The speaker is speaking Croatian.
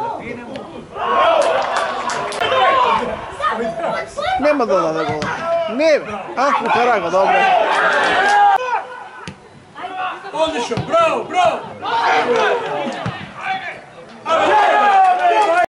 Nema dodane gola. Nema. A, Nicaragua, dobro. Odlično, bravo, bravo!